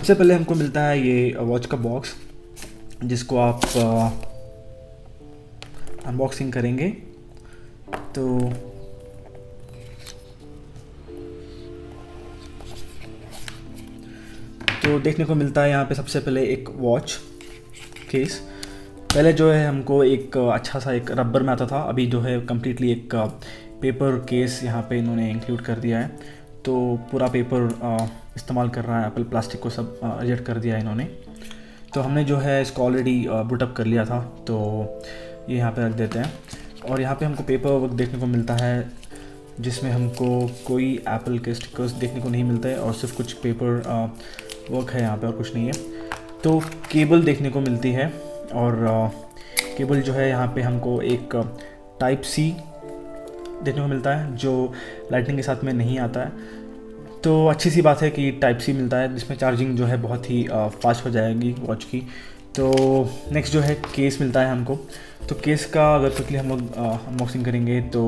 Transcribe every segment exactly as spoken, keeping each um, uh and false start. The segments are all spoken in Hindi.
सबसे पहले हमको मिलता है ये वॉच का बॉक्स, जिसको आप अनबॉक्सिंग करेंगे तो तो देखने को मिलता है यहाँ पे सबसे पहले एक वॉच केस। पहले जो है हमको एक अच्छा सा एक रबर में आता था, अभी जो है कम्प्लीटली एक पेपर केस यहाँ पे इन्होंने इंक्लूड कर दिया है। तो पूरा पेपर इस्तेमाल कर रहा है एप्पल, प्लास्टिक को सब रिजेक्ट कर दिया है इन्होंने। तो हमने जो है इसको ऑलरेडी बूटअप कर लिया था, तो ये यहाँ पे रख देते हैं। और यहाँ पे हमको पेपर वर्क देखने को मिलता है, जिसमें हमको कोई एप्पल के स्टिकर्स देखने को नहीं मिलता है और सिर्फ कुछ पेपर वर्क है यहाँ पे और कुछ नहीं है। तो केबल देखने को मिलती है, और केबल जो है यहाँ पे हमको एक टाइप सी देखने को मिलता है जो लाइटनिंग के साथ में नहीं आता है। तो अच्छी सी बात है कि टाइप सी मिलता है, जिसमें चार्जिंग जो है बहुत ही फास्ट हो जाएगी वॉच की। तो नेक्स्ट जो है केस मिलता है हमको। तो केस का अगर क्विकली हम लोग अनबॉक्सिंग करेंगे तो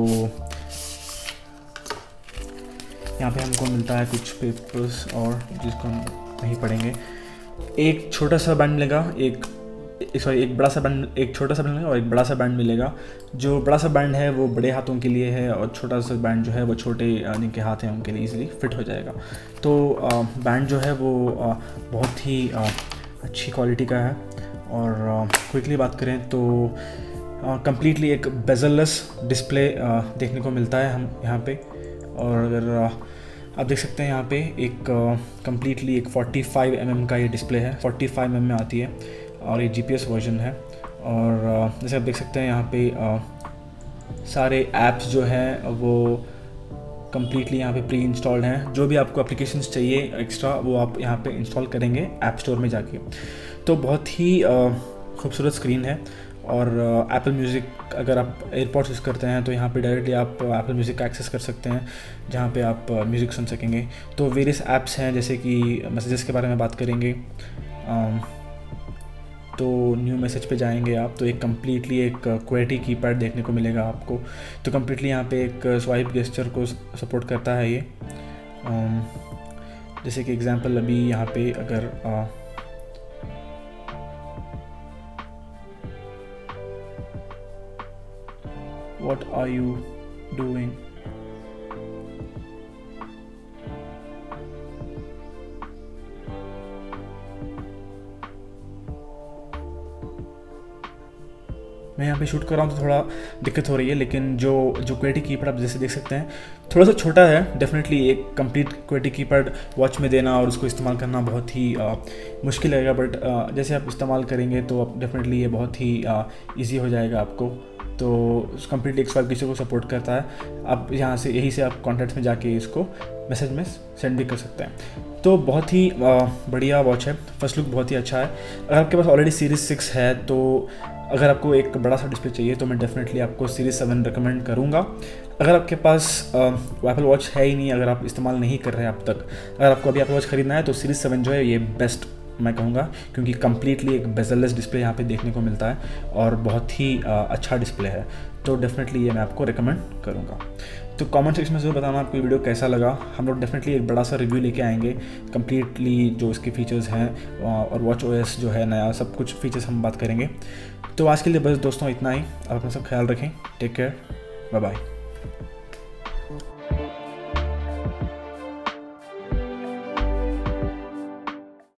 यहाँ पे हमको मिलता है कुछ पेपर्स और जिसको हम नहीं पढ़ेंगे। एक छोटा सा बैंड मिलेगा, एक सॉरी एक बड़ा सा बैंड, एक छोटा सा बैंड मिलेगा और एक बड़ा सा बैंड मिलेगा। जो बड़ा सा बैंड है वो बड़े हाथों के लिए है, और छोटा सा बैंड जो है वो छोटे जिनके हाथ हैं उनके लिए इजीली फिट हो जाएगा। तो बैंड जो है वो बहुत ही अच्छी क्वालिटी का है। और क्विकली बात करें तो कम्प्लीटली एक बेजललेस डिस्प्ले देखने को मिलता है हम यहाँ पे। और अगर आप देख सकते हैं यहाँ पे एक कम्प्लीटली एक पैंतालीस एम एम का ये डिस्प्ले है, पैंतालीस एम एम में आती है, और ये जी पी एस वर्जन है। और जैसे आप देख सकते हैं यहाँ पे सारे ऐप्स जो हैं वो कम्प्लीटली यहाँ पे प्री इंस्टॉल्ड हैं। जो भी आपको एप्लीकेशंस चाहिए एक्स्ट्रा वो आप यहाँ पे इंस्टॉल करेंगे ऐप स्टोर में जाके। तो बहुत ही खूबसूरत स्क्रीन है। और एप्पल म्यूज़िक अगर आप एयरपॉड्स यूज़ करते हैं तो यहाँ पे डायरेक्टली आप एप्पल म्यूज़िक का एक्सेस कर सकते हैं, जहाँ पे आप म्यूज़िक सुन सकेंगे। तो वेरियस ऐप्स हैं, जैसे कि मैसेजेस के बारे में बात करेंगे तो न्यू मैसेज पे जाएंगे आप तो एक कम्प्लीटली एक क्वेटी कीपैड देखने को मिलेगा आपको। तो कम्प्लीटली यहाँ पे एक स्वाइप गेस्चर को सपोर्ट करता है ये। जैसे कि एग्जांपल अभी यहाँ पे अगर व्हाट आर यू डूइंग, मैं यहाँ पे शूट कर रहा हूँ तो थोड़ा दिक्कत हो रही है, लेकिन जो जो क्वेटी कीपैड आप जैसे देख सकते हैं थोड़ा सा छोटा है। डेफिनेटली एक कंप्लीट क्वेटी कीपैड वॉच में देना और उसको इस्तेमाल करना बहुत ही आ, मुश्किल रहेगा, बट आ, जैसे आप इस्तेमाल करेंगे तो आप डेफिनेटली ये बहुत ही ईजी हो जाएगा आपको। तो कम्प्लीटली एक स्वाइप किसी को सपोर्ट करता है। आप यहाँ से यही से आप कॉन्टैक्ट्स में जाके इसको मैसेज में सेंड भी कर सकते हैं। तो बहुत ही बढ़िया वॉच है, फर्स्ट लुक बहुत ही अच्छा है। अगर आपके पास ऑलरेडी सीरीज़ सिक्स है तो अगर आपको एक बड़ा सा डिस्प्ले चाहिए तो मैं डेफिनेटली आपको सीरीज़ सेवन रिकमेंड करूँगा। अगर आपके पास एप्पल वॉच है ही नहीं, अगर आप इस्तेमाल नहीं कर रहे हैं अब तक, अगर आपको अभी एप्पल वॉच खरीदना है तो सीरीज़ सेवन जो है ये बेस्ट मैं कहूँगा, क्योंकि कम्प्लीटली एक बेजललेस डिस्प्ले यहाँ पे देखने को मिलता है और बहुत ही अच्छा डिस्प्ले है। तो डेफिनेटली ये मैं आपको रिकमेंड करूँगा। तो कमेंट सेक्शन में ज़रूर बताना आपको वीडियो कैसा लगा। हम लोग डेफिनेटली एक बड़ा सा रिव्यू लेके आएंगे कम्प्लीटली जो इसके फीचर्स हैं और वॉच ओएस जो है नया, सब कुछ फीचर्स हम बात करेंगे। तो आज के लिए बस दोस्तों इतना ही। आप अपना सब ख्याल रखें। Take care, bye bye.